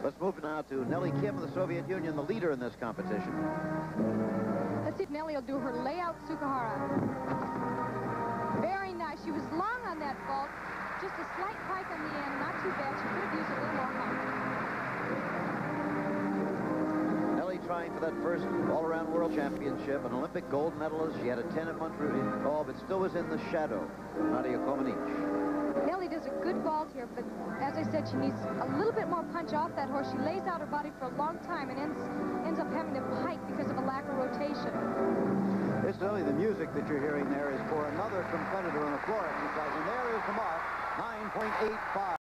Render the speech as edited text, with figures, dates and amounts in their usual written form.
Let's move now to Nellie Kim of the Soviet Union, the leader in this competition. Let's see if Nellie will do her layout Tsukahara. Very nice. She was long on that vault. Just a slight pike on the end. Not too bad. She could have used a little more height. Nellie trying for that first all-around world championship, an Olympic gold medalist. She had a 10 at Montreal, but still was in the shadow of Nadia Comaneci. Nellie does a good vault here, but as I said, she needs a little bit more punch off that horse. She lays out her body for a long time and ends up having to pike because of a lack of rotation. Incidentally, the music that you're hearing there is for another competitor on the floor exercise, and there is the mark, 9.85.